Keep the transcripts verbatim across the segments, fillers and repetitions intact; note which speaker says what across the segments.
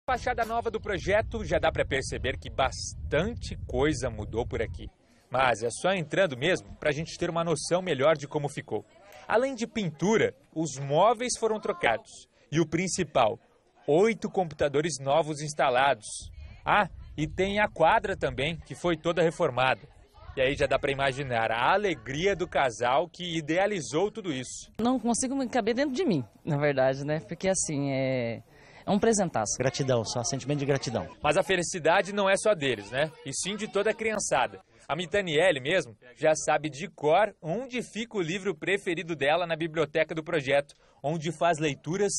Speaker 1: fachada nova do projeto, já dá para perceber que bastante coisa mudou por aqui. Mas é só entrando mesmo para a gente ter uma noção melhor de como ficou. Além de pintura, os móveis foram trocados. E o principal, oito computadores novos instalados. Ah, e tem a quadra também, que foi toda reformada. E aí já dá para imaginar a alegria do casal que idealizou tudo isso.
Speaker 2: Não consigo me caber dentro de mim, na verdade, né? Porque assim, é... É um presentaço.
Speaker 3: Gratidão, só sentimento de gratidão.
Speaker 1: Mas a felicidade não é só deles, né? E sim de toda a criançada. A Mitaniele mesmo já sabe de cor onde fica o livro preferido dela na biblioteca do projeto, onde faz leituras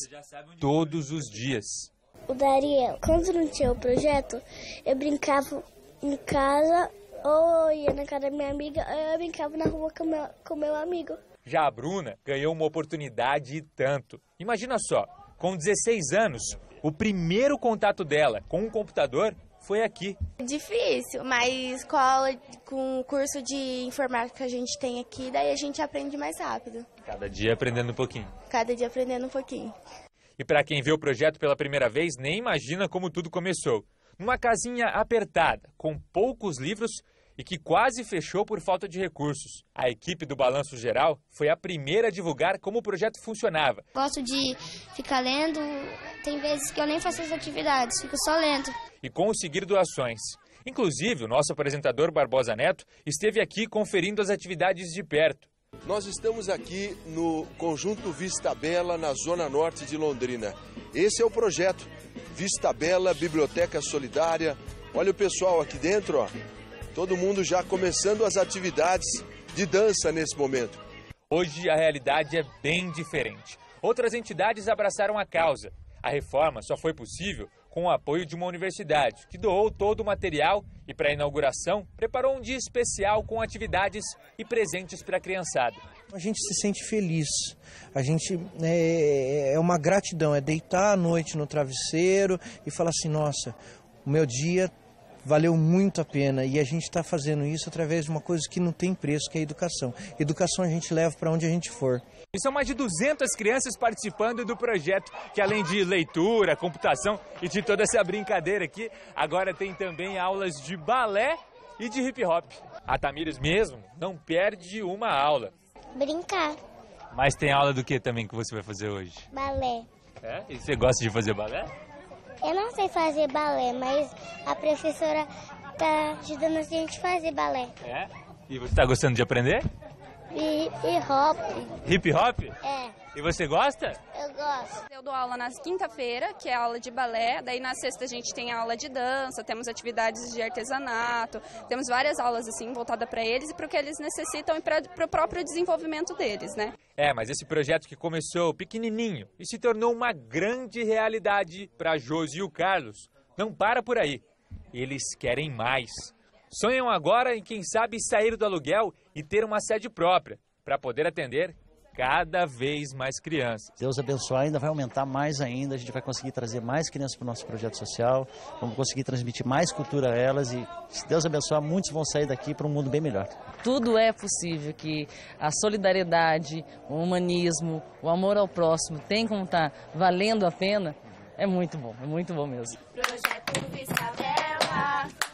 Speaker 1: todos os dias.
Speaker 4: O Dariel, quando não tinha o projeto, eu brincava em casa ou ia na casa da minha amiga, ou eu brincava na rua com meu, com meu amigo.
Speaker 1: Já a Bruna ganhou uma oportunidade e tanto. Imagina só. Com dezesseis anos, o primeiro contato dela com um computador foi aqui.
Speaker 5: Difícil, mas com, a aula, com o curso de informática que a gente tem aqui, daí a gente aprende mais rápido.
Speaker 1: Cada dia aprendendo um pouquinho.
Speaker 5: Cada dia aprendendo um pouquinho.
Speaker 1: E para quem vê o projeto pela primeira vez, nem imagina como tudo começou. Numa casinha apertada, com poucos livros e que quase fechou por falta de recursos. A equipe do Balanço Geral foi a primeira a divulgar como o projeto funcionava.
Speaker 4: Gosto de ficar lendo, tem vezes que eu nem faço as atividades, fico só lendo.
Speaker 1: E conseguir doações. Inclusive, o nosso apresentador Barbosa Neto esteve aqui conferindo as atividades de perto.
Speaker 6: Nós estamos aqui no Conjunto Vista Bela, na zona norte de Londrina. Esse é o projeto Vista Bela, Biblioteca Solidária. Olha o pessoal aqui dentro, ó. Todo mundo já começando as atividades de dança nesse momento.
Speaker 1: Hoje a realidade é bem diferente. Outras entidades abraçaram a causa. A reforma só foi possível com o apoio de uma universidade, que doou todo o material e, para a inauguração, preparou um dia especial com atividades e presentes para a criançada.
Speaker 3: A gente se sente feliz, a gente é, é uma gratidão, é deitar à noite no travesseiro e falar assim, nossa, o meu dia valeu muito a pena e a gente está fazendo isso através de uma coisa que não tem preço, que é a educação. Educação a gente leva para onde a gente for.
Speaker 1: E são mais de duzentas crianças participando do projeto, que além de leitura, computação e de toda essa brincadeira aqui, agora tem também aulas de balé e de hip hop. A Tamires mesmo não perde uma aula.
Speaker 4: Brincar.
Speaker 1: Mas tem aula do que também que você vai fazer hoje?
Speaker 4: Balé.
Speaker 1: É? E você gosta de fazer balé?
Speaker 4: Eu não sei fazer balé, mas a professora tá ajudando a gente a fazer balé.
Speaker 1: É? E você tá gostando de aprender?
Speaker 4: E hip hop.
Speaker 1: Hip hop?
Speaker 4: É.
Speaker 1: E você gosta?
Speaker 4: Eu gosto.
Speaker 7: Eu dou aula na quinta-feira, que é a aula de balé, daí na sexta a gente tem a aula de dança, temos atividades de artesanato, temos várias aulas assim voltadas para eles e para o que eles necessitam e para o próprio desenvolvimento deles, né?
Speaker 1: É, mas esse projeto que começou pequenininho e se tornou uma grande realidade para a Josi e o Carlos, não para por aí. Eles querem mais. Sonham agora em, quem sabe, sair do aluguel e ter uma sede própria, para poder atender cada vez mais crianças.
Speaker 3: Deus abençoe, ainda vai aumentar mais ainda, a gente vai conseguir trazer mais crianças para o nosso projeto social, vamos conseguir transmitir mais cultura a elas e, se Deus abençoar, muitos vão sair daqui para um mundo bem melhor.
Speaker 2: Tudo é possível, que a solidariedade, o humanismo, o amor ao próximo tem como estar valendo a pena, é muito bom, é muito bom mesmo.
Speaker 5: Projeto Vista Bela.